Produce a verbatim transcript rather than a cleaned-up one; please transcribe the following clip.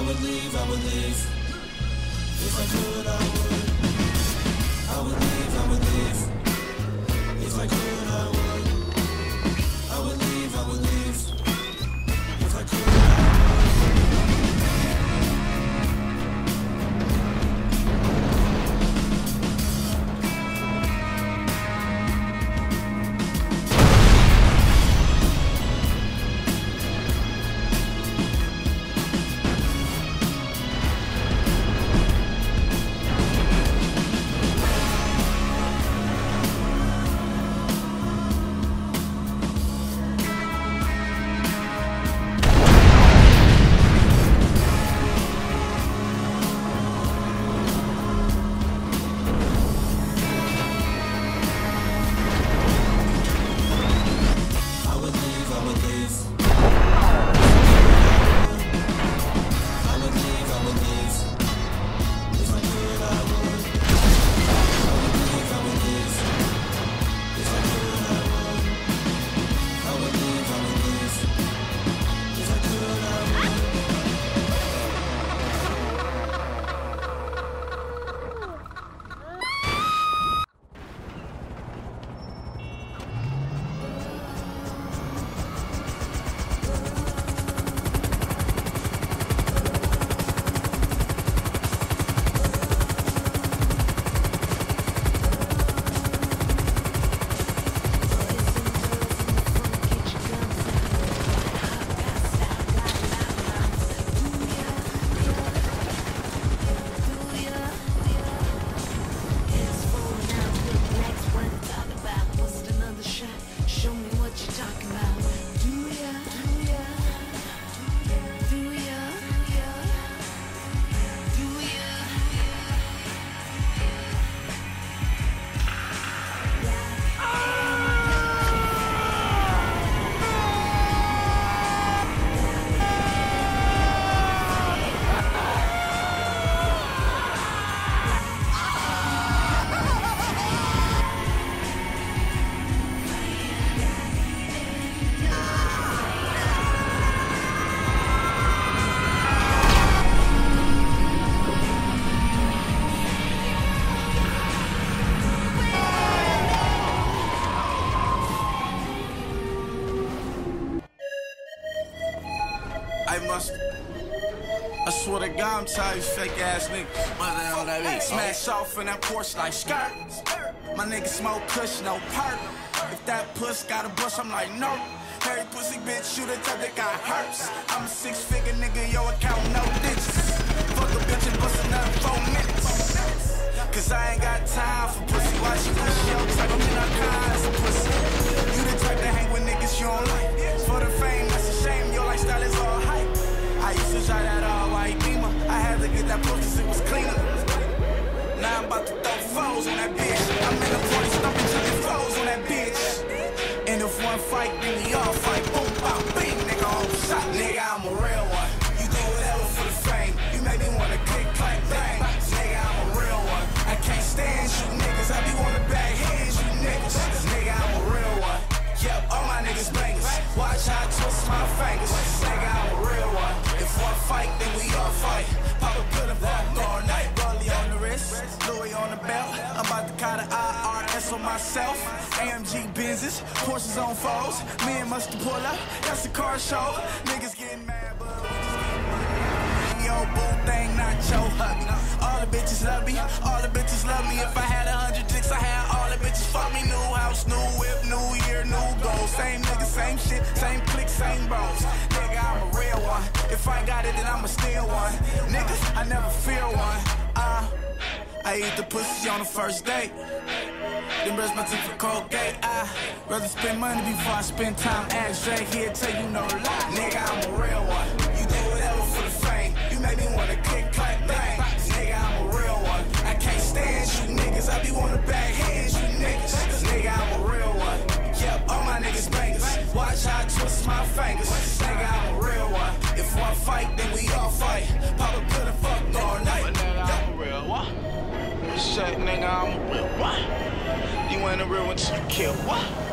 would leave, I would leave. If I could, I would. I would leave, I would leave. If I could, I would. I would leave, I would leave. If I could, I would. I must. I swear to God, I'm tired of fake ass niggas. What the hell that is? Smash off in that Porsche like skirt. My niggas smoke kush, no perk. If that puss got a bush, I'm like, no. Harry pussy bitch, shoot a type that got hurts. I'm a six figure nigga, yo, account no digits. Fuck a bitch and bust another four minutes. Cause I ain't got time for pussy. Why she push yo type? I'm in all kinds of pussy. You the type to hang with niggas you don't like. For the fame, that's a shame. Your lifestyle is all hype. I used to try that all white beamer. I had to get that pussy cause it was cleaner. Now I'm about to throw foes on that bitch. I'm in the party stumping chicken foes on that bitch. And if one fight, then we all fight. Boom, bop, bing, nigga, on shot. Nigga, I'm a real one. You do whatever for the fame. You make me wanna click, clack, bang. Nigga, I'm a real one. I can't stand you niggas. I be wanna bag hands, you niggas. Nigga, I'm a real one. Yep, all my niggas bangers. Watch how I twist my fingers. Nigga, I'm a real one. If one fight, then we all fight. Pop a pill and fuck all night. Rollie on the wrist, Louis on the belt. I'm about to cut an I R S on myself. A M G Benzes, Porsches on foes. Me and Mustard pull up, that's the car show. Niggas getting mad, but we just getting money. Yo, boo thing, not your hubby. All the bitches love me, all the bitches love me. If I had a hundred dicks, I had all the bitches fuck me. New house, new whip, new year, new goals. Same niggas, same shit, same clique, same bros. Nigga, I'm a real one. If I ain't got it, then I'ma steal one. Niggas, I never fear one. Uh, I eat the pussy on the first date. Then brush my teeth for Colgate. I rather spend money before I spend time. Ask Drake, he'll tell you no lie. Nigga, I'm a real one. You do whatever for the fame. You make me wanna kick, clack, bang. Nigga, I'm a real one. I can't stand you niggas. I be wanna bag hands, you niggas. Nigga, I'm a real one. Yep, all my niggas bangers. Watch how I twist my fingers. Nigga, I'm a real one. If one fight, then we all fight. Pop a pill and fuck all night. But nigga, I'm a real one. Shit, nigga, I'm a real one. You ain't a real one till you kill what?